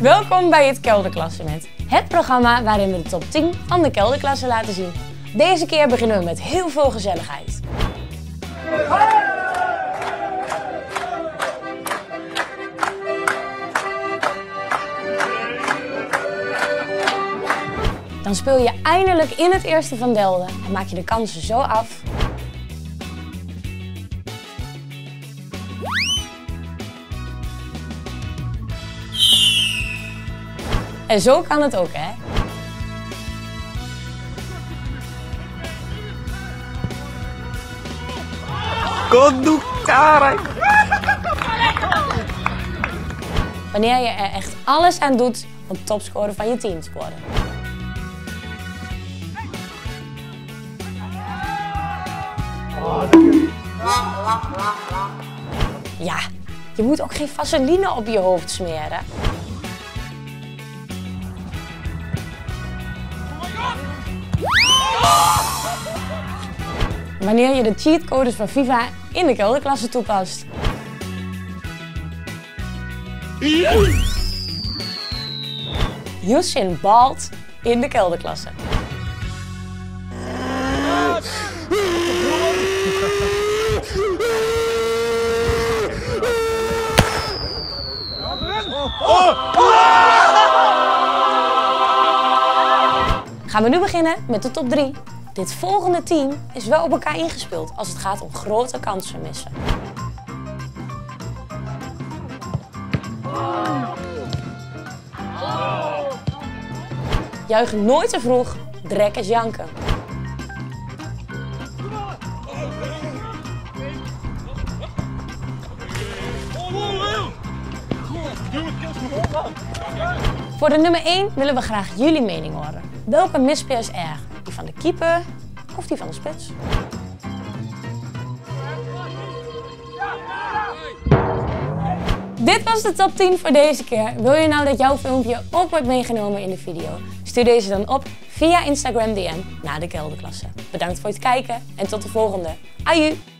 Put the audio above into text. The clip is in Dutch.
Welkom bij het Kelderklassement, het programma waarin we de top 10 van de kelderklasse laten zien. Deze keer beginnen we met heel veel gezelligheid. Dan speel je eindelijk in het eerste van Delden en maak je de kansen zo af. En zo kan het ook, hè? Wanneer je er echt alles aan doet om topscorer van je team te worden. Ja, je moet ook geen vaseline op je hoofd smeren. Wanneer je de cheatcodes van FIFA in de kelderklasse toepast. Usain Bolt in de kelderklasse. Gaan we nu beginnen met de top 3. Dit volgende team is wel op elkaar ingespeeld als het gaat om grote kansen missen. Juichen nooit te vroeg, drek is janken. Voor de nummer 1 willen we graag jullie mening horen. Welke mispeer is erg? Die van de keeper of die van de spits? Dit was de top 10 voor deze keer. Wil je nou dat jouw filmpje ook wordt meegenomen in de video? Stuur deze dan op via Instagram DM naar de kelderklasse. Bedankt voor het kijken en tot de volgende. Aju!